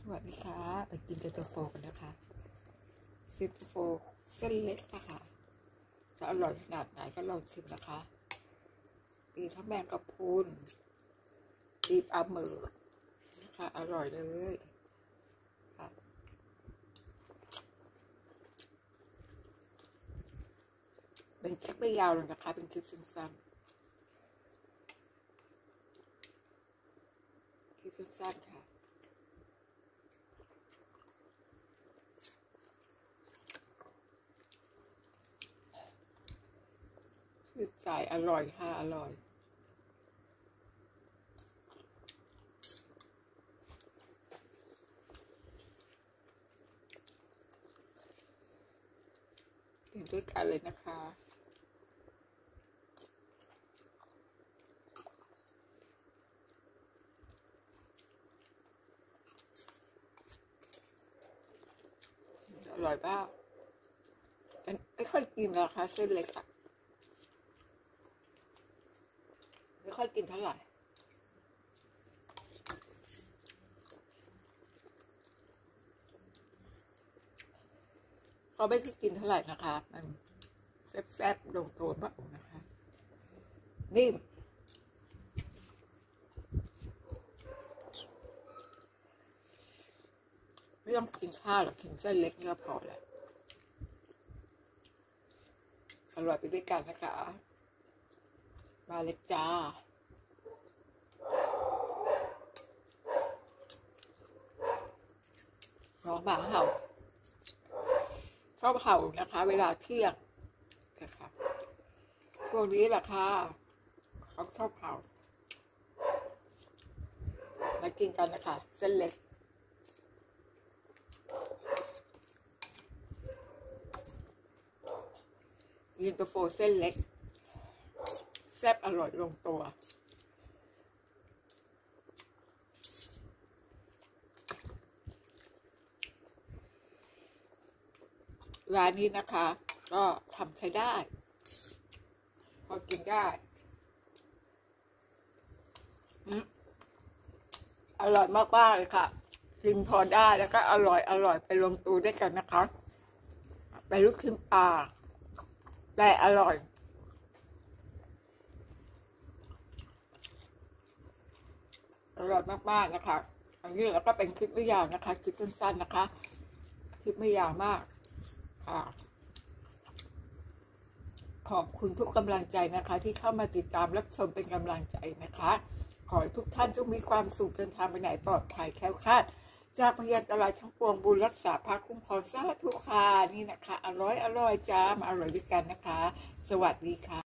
วัสดีค่ะไปกินเจตโฟกันนะคะเจตโฟเส้นเล็กนะคะจะอร่อยขนาดไหนก็ลองชิมนะคะมีทั้งแมงกะพรุนมีปลาหมึกนะคะอร่อยเลยค่ะเป็นคลิปไม่ยาวเลยนะคะเป็นคลิปสั้นๆค่ะคือใจอร่อยค่ะอร่อยกินด้วยกันเลยนะคะอร่อยมากไม่ค่อยกินนะคะเส้นเล็กอะไม่ค่อยกินเท่าไหร่ก็ไม่ค่อยกินเท่าไหร่นะคะมันแซ่บๆลงตัวมากนะคะนิ่มไม่ต้องกินข้าวหรอกกินเส้นเล็กก็พอแหละอร่อยไปด้วยกันนะคะมาเล็กจ้าน้องหมาเห่าชอบเห่านะคะเวลาเที่ยงนะคะช่วงนี้แหละค่ะเขาชอบเห่ามากินกันนะคะเส้นเล็กเย็นตาโฟเส้นเล็กแซ่บอร่อยลงตัวร้านนี้นะคะก็ทำใช้ได้พอกินได้อร่อยมากๆเลยค่ะกินพอได้แล้วก็อร่อยไปลงตัวด้วยกันนะคะไปลูกชิ้นปลาแต่อร่อยมากๆนะคะอันนี้แล้วก็เป็นคลิปไม่ยาวนะคะคลิปสั้นๆนะคะคลิปไม่ยาวมากค่ะขอบคุณทุกกำลังใจนะคะที่เข้ามาติดตามรับชมเป็นกำลังใจนะคะขอให้ทุกท่านจงมีความสุขเดินทางไปไหนปลอดภัยแคล้วคลาดจากพยันตรายทั้งปวงบุญรักษาพระคุ้มครองสาธุค่ะนี่นะคะอร่อยจ้ามาอร่อยด้วยกันนะคะสวัสดีค่ะ